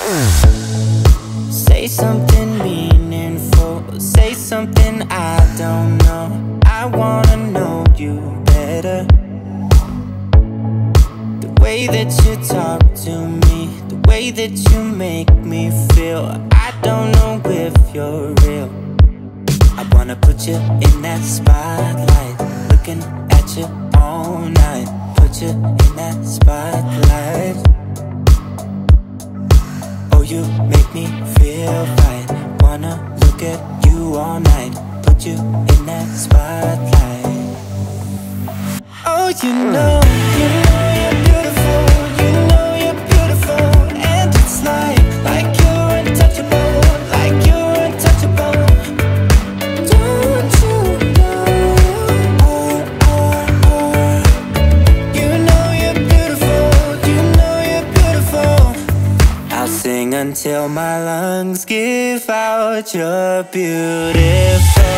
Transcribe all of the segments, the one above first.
Say something meaningful, say something I don't know. I wanna know you better. The way that you talk to me, the way that you make me feel, I don't know if you're real. I wanna put you in that spotlight, looking at you all night. Put you in that spotlight. Oh, you make me feel right. Wanna look at you all night. Put you in that spotlight. Oh, you know you're beautiful. You know you're beautiful. And it's like you're untouchable. Like you're untouchable. Don't you know? You know you're beautiful. You know you're beautiful. I'll sing until my lungs give out. You're beautiful.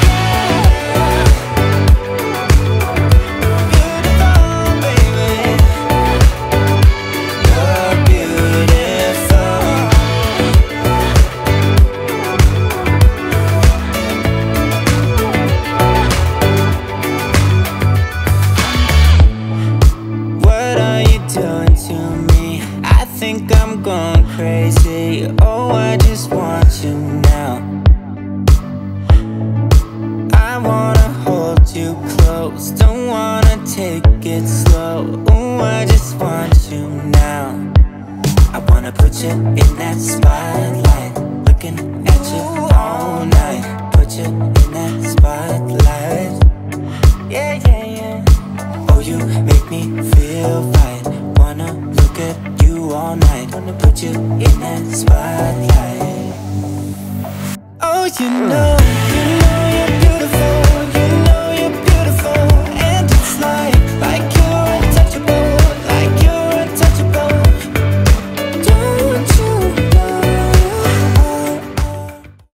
I'm going crazy. Oh, I just want you now. I wanna hold you close. Don't wanna take it slow. Oh, I just want you now. I wanna put you in that spotlight, looking at you all night. Put you in that spotlight. Yeah, yeah, yeah. Oh, you make me feel right. Wanna look at you all night. Wanna put you in that spotlight. Oh, you know